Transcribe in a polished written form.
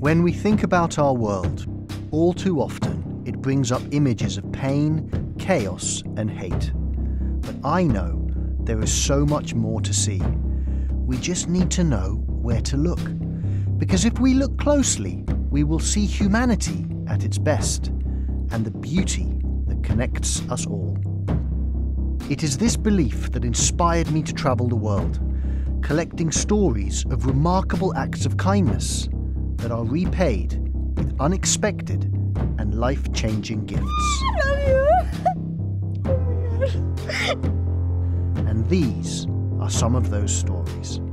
When we think about our world, all too often it brings up images of pain, chaos, and hate. But I know there is so much more to see. We just need to know where to look. Because if we look closely, we will see humanity at its best and the beauty that connects us all. It is this belief that inspired me to travel the world, collecting stories of remarkable acts of kindness that are repaid with unexpected and life-changing gifts. I love you. And these are some of those stories.